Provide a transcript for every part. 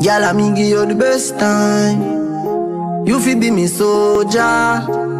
Girl, I me give you the best time. You fi be me soldier.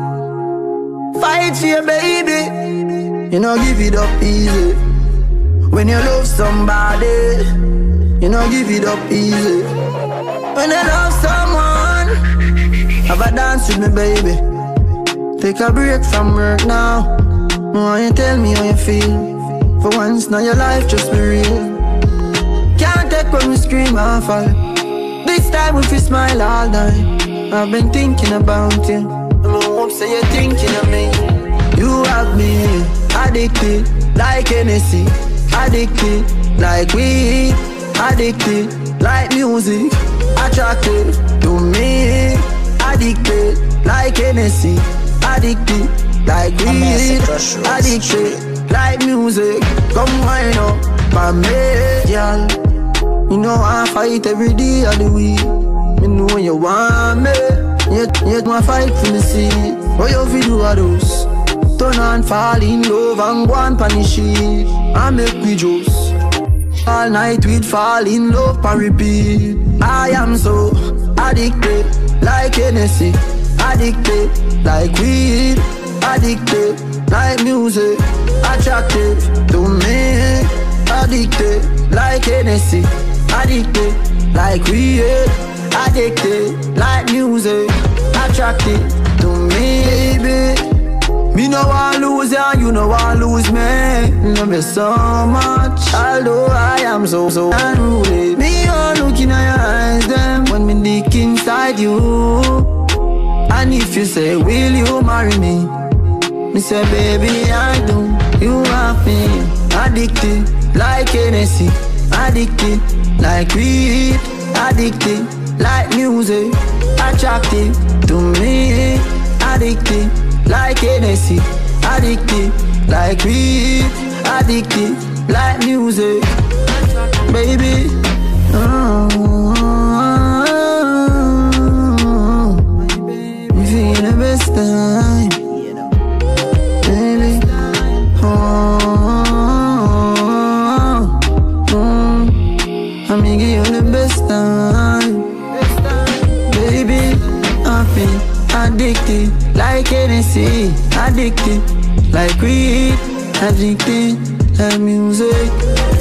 Fight for your baby. You know give it up easy. When you love somebody, you know give it up easy. When you love someone, have a dance with me, baby. Take a break from work now. No, you tell me how you feel. For once, now your life just be real. Can't take when we scream and fall. This time if you smile all night. I've been thinking about you. I hope say you're thinking of me. You have me addicted like Hennessy, addicted like weed, addicted like music, attracted to me, addicted like Hennessy, addicted like weed, addicted like music. Come wind up for me, girl. You know I fight every day of the week. You know you want me, yet my fight for me see. What you fi do a those? Turn and fall in love and go and punish it. And make me juice. All night we'd fall in love and repeat. I am so addicted like Hennessy, addicted like weed, addicted like music, attracted to me, addicted like Hennessy, addicted like weed, addicted like music, attracted to me, baby. Me no want lose ya, you no want lose me. Love you so much, although I am so unruly. Me all looking at your eyes them when me dick inside you. And if you say will you marry me, me say baby I do. You have me addicted like Hennessy, addicted like weed, addicted like music, attracted to me, addicted like Hennessy, addicted like weed, addicted like music, baby. You feel the best time, baby. I me give you the best time, baby. I feel addicted like Hennessy, addicted like weed, addicted like music.